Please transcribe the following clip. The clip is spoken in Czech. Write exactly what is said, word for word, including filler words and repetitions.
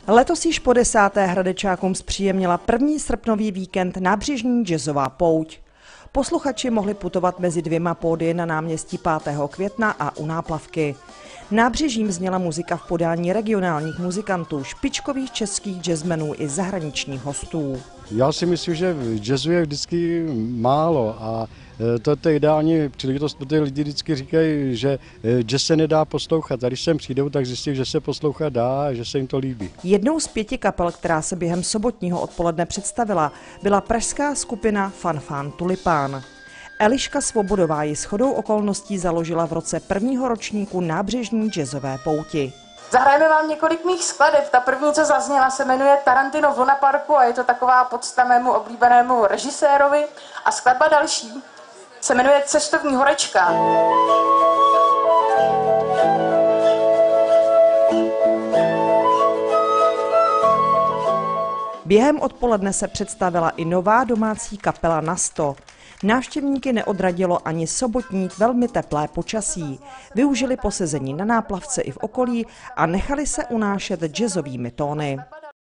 Letos již po desáté Hradečákům zpříjemnila první srpnový víkend nábřežní jazzová pouť. Posluchači mohli putovat mezi dvěma pódii na náměstí pátého května a u Náplavky. Nábřežím zněla muzika v podání regionálních muzikantů, špičkových českých jazzmenů i zahraničních hostů. Já si myslím, že jazzu je vždycky málo a to je ideální příležitost, protože lidi vždycky říkají, že jazz se nedá poslouchat. A když sem přijdou, tak zjistí, že se poslouchat dá a že se jim to líbí. Jednou z pěti kapel, která se během sobotního odpoledne představila, byla pražská skupina Fanfán Tulipán. Eliška Svobodová ji shodou okolností založila v roce prvního ročníku nábřežní jazzové pouti. Zahrajeme vám několik mých skladeb. Ta první, co zazněla, se jmenuje Tarantino v Luna Parku a je to taková podsta mému oblíbenému režisérovi. A skladba další se jmenuje Cestovní horečka. Během odpoledne se představila i nová domácí kapela Na sto. Návštěvníky neodradilo ani sobotní velmi teplé počasí. Využili posezení na Náplavce i v okolí a nechali se unášet jazzovými tóny.